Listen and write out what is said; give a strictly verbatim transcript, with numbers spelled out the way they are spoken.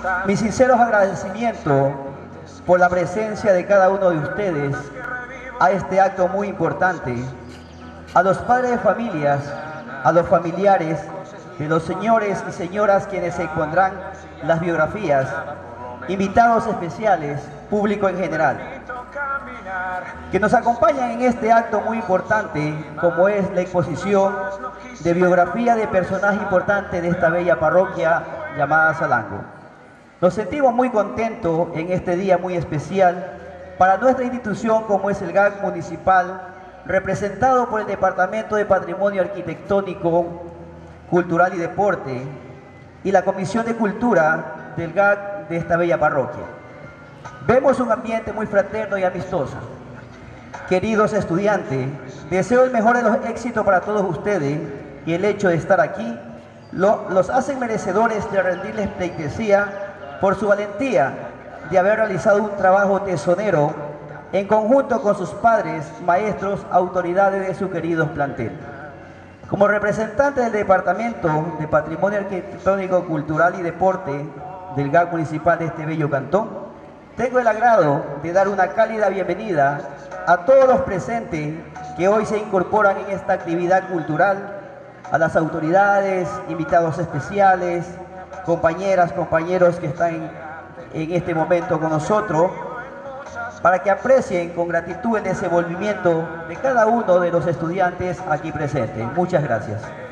mis sinceros agradecimientos por la presencia de cada uno de ustedes a este acto muy importante, a los padres de familias, a los familiares de los señores y señoras quienes se expondrán las biografías, invitados especiales, público en general, que nos acompañan en este acto muy importante como es la exposición de biografía de personajes importantes de esta bella parroquia llamada Salango. Nos sentimos muy contentos en este día muy especial para nuestra institución como es el G A C municipal, representado por el Departamento de Patrimonio Arquitectónico, Cultural y Deporte y la Comisión de Cultura del G A C de esta bella parroquia. Vemos un ambiente muy fraterno y amistoso. Queridos estudiantes, deseo el mejor de los éxitos para todos ustedes y el hecho de estar aquí lo, los hacen merecedores de rendirles pleitesía por su valentía de haber realizado un trabajo tesonero en conjunto con sus padres, maestros, autoridades de su querido plantel. Como representante del Departamento de Patrimonio Arquitectónico, Cultural y Deporte del G A C municipal de este bello cantón, tengo el agrado de dar una cálida bienvenida a todos los presentes que hoy se incorporan en esta actividad cultural, a las autoridades, invitados especiales, compañeras, compañeros que están en, en este momento con nosotros, para que aprecien con gratitud el desenvolvimiento de cada uno de los estudiantes aquí presentes. Muchas gracias.